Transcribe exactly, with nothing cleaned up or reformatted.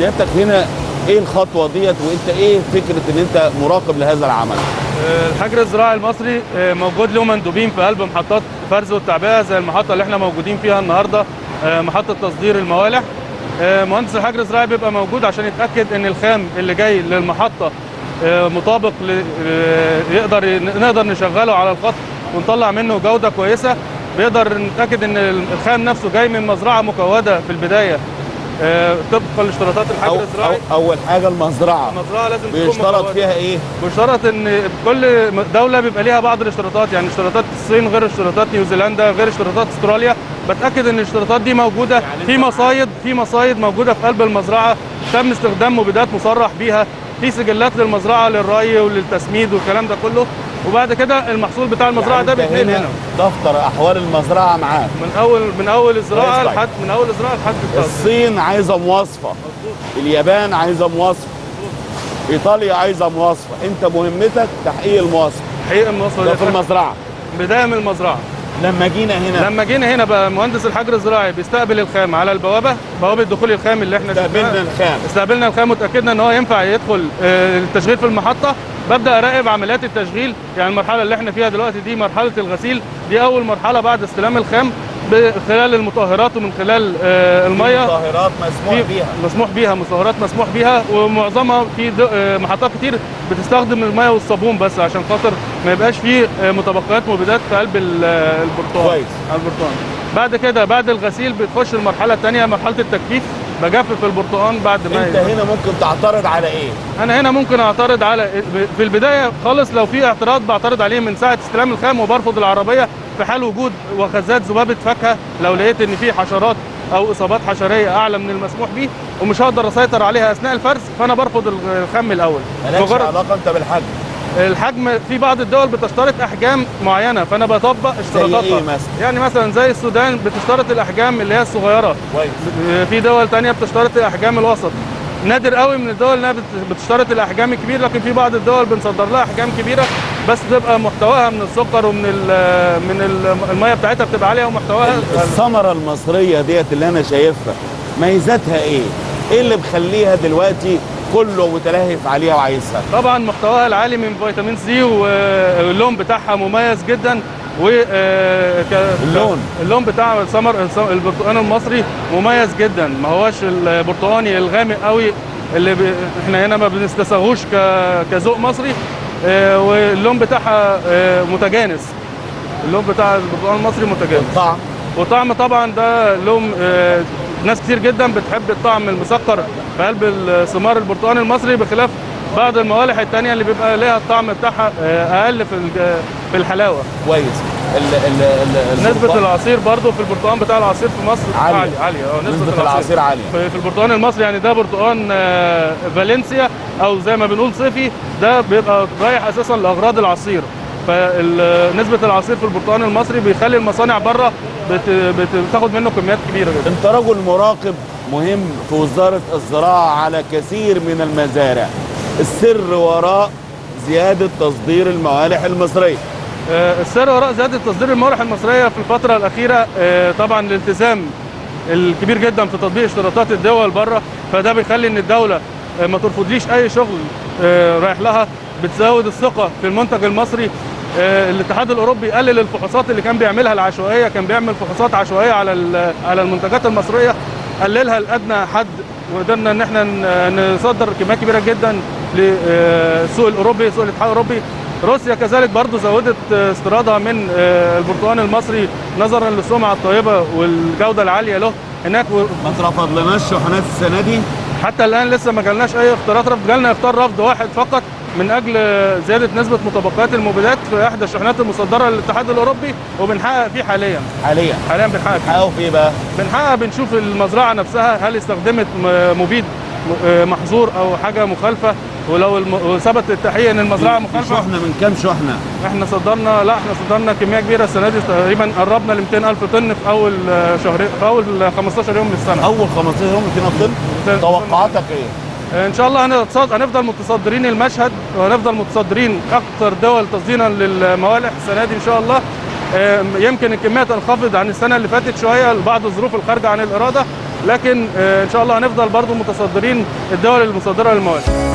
سيادتك هنا ايه الخطوه ديت، وانت ايه فكره ان انت مراقب لهذا العمل؟ الحجر الزراعي المصري موجود له مندوبين في قلب محطات فرز والتعبئه زي المحطه اللي احنا موجودين فيها النهارده، محطه تصدير الموالح. مهندس الحجر الزراعي بيبقى موجود عشان يتاكد ان الخام اللي جاي للمحطه مطابق يقدر نقدر نشغله على الخط ونطلع منه جوده كويسه. بيقدر نتاكد ان الخام نفسه جاي من مزرعه مكوده في البدايه طبقا لاشتراطات الحجر الزراعي. أو اول حاجه المزرعه المزرعه لازم تكون بيشترط فيها ايه؟ بيشترط ان كل دوله بيبقى ليها بعض الاشتراطات، يعني اشتراطات الصين غير اشتراطات نيوزيلندا غير اشتراطات استراليا. بتاكد ان الاشتراطات دي موجوده يعني في مصايد في مصايد موجوده في قلب المزرعه تم استخدام مبيدات مصرح بيها، في سجلات للمزرعه للري وللتسميد والكلام ده كله. وبعد كده المحصول بتاع المزرعه يعني ده بيتنقل هنا. دفتر احوال المزرعه معاك من اول من اول الزراعه لحد من اول الزراعه لحد التصدير. الصين عايزه مواصفه، اليابان عايزه مواصفه، ايطاليا عايزه مواصفه، انت مهمتك تحقيق المواصفه. تحقيق المواصفه ده في المزرعه، بدايه من المزرعه. لما جينا هنا لما جينا هنا بقى مهندس الحجر الزراعي بيستقبل الخام على البوابه، بوابه دخول الخام اللي احنا استقبلنا الخام استقبلنا الخام وتاكدنا ان هو ينفع يدخل التشغيل في المحطه. ببدا اراقب عمليات التشغيل، يعني المرحله اللي احنا فيها دلوقتي دي مرحله الغسيل، دي اول مرحله بعد استلام الخام خلال المطهرات ومن خلال الميه. مطهرات مسموح بيها مسموح بيها مطهرات مسموح بيها، ومعظمها في محطات كتير بتستخدم الميه والصابون بس عشان خاطر ما يبقاش فيه متبقيات مبيدات في قلب البرتقال. كويس. على البرتقال. بعد كده بعد الغسيل بتخش المرحله الثانيه مرحله التجفيف، بجفف البرتقال بعد ما انت هنا ممكن تعترض على ايه؟ انا هنا ممكن اعترض على في البدايه خالص، لو في اعتراض بعترض عليه من ساعه استلام الخام، وبرفض العربيه في حال وجود وخزات ذبابه فاكهه لو لقيت ان في حشرات او اصابات حشريه اعلى من المسموح به ومش هقدر اسيطر عليها اثناء الفرز، فانا برفض الخام الاول. مالكش علاقه انت بالحجم. الحجم في بعض الدول بتشترط احجام معينه، فانا بطبق اشتراطاتها. زي ايه مثلا؟ يعني مثلا زي السودان بتشترط الاحجام اللي هي الصغيره. كويس. في دول ثانيه بتشترط الاحجام الوسط. نادر قوي من الدول انها بتشترط الاحجام الكبيره، لكن في بعض الدول بنصدر لها احجام كبيره بس تبقى محتواها من السكر ومن من الميه بتاعتها بتبقى عاليه ومحتواها. الثمره المصريه ديت اللي انا شايفها ميزاتها ايه؟ ايه اللي مخليها دلوقتي كله متلهف عليها وعايزها؟ طبعا محتواها العالي من فيتامين سي، واللون بتاعها مميز جدا. و اللون اللون بتاع ثمر البرتقال المصري مميز جدا، ما هوش البرتقاني الغامق قوي اللي ب... احنا هنا ما بنستساغوش ك... كذوق مصري. واللون بتاعها متجانس، اللون بتاع البرتقال المصري متجانس. والطعم والطعم طبعا ده لون ناس كتير جدا بتحب الطعم المسكر في قلب ثمار البرتقال المصري، بخلاف بعض الموالح الثانيه اللي بيبقى ليها الطعم بتاعها اقل في في الحلاوه. كويس. ال ال ال نسبه العصير برضو في البرتقال بتاع العصير في مصر عاليه عاليه, عالية. اه نسبه, نسبة العصير عاليه في البرتقال المصري. يعني ده برتقال فالنسيا او زي ما بنقول صيفي، ده بيبقى رايح اساسا لاغراض العصير. فنسبه العصير في البرتقال المصري بيخلي المصانع بره بتاخد منه كميات كبيره جدا. انت رجل مراقب مهم في وزاره الزراعه على كثير من المزارع، السر وراء زياده تصدير الموالح المصريه؟ السر وراء زياده تصدير الموالح المصريه في الفتره الاخيره طبعا الالتزام الكبير جدا في تطبيق اشتراطات الدول بره، فده بيخلي ان الدوله ما ترفضليش اي شغل رايح لها، بتزود الثقه في المنتج المصري. الاتحاد الاوروبي قلل الفحوصات اللي كان بيعملها العشوائيه، كان بيعمل فحوصات عشوائيه على على المنتجات المصريه، قللها لادنى حد، وقدرنا ان احنا نصدر كميات كبيره جدا للسوق الاوروبي، سوق الاتحاد الاوروبي. روسيا كذلك برضو زودت استيرادها من البرتقال المصري نظرا للسمعه الطيبه والجوده العاليه له هناك. ما اترفضلناش شحنات السنه دي؟ حتى الان لسه ما جالناش اي اختيارات رفض، جالنا اختيار رفض واحد فقط من اجل زياده نسبه متبقيات المبيدات في احدى الشحنات المصدره للاتحاد الاوروبي، وبنحقق فيه حاليا. حاليا حاليا بنحقق فيه. بنحققه في ايه بقى؟ بنحقق بنشوف المزرعه نفسها هل استخدمت مبيد محظور او حاجه مخالفه، ولو ثبت التحقيق ان المزرعه مخالفه. شحنه من كام شحنه؟ احنا صدرنا لا احنا صدرنا كميه كبيره السنه دي، تقريبا قربنا ل مئتين ألف طن في اول شهرين في اول خمستاشر يوم من السنه. اول خمستاشر يوم مئتين ألف طن؟ توقعاتك ايه؟ ان شاء الله هنفضل متصدرين المشهد، وهنفضل متصدرين اكثر دول تصديرا للموالح السنه دي ان شاء الله. يمكن الكميه تنخفض عن السنه اللي فاتت شويه لبعض الظروف الخارجه عن الاراده، لكن ان شاء الله هنفضل برضو متصدرين الدول المصدره للموالح.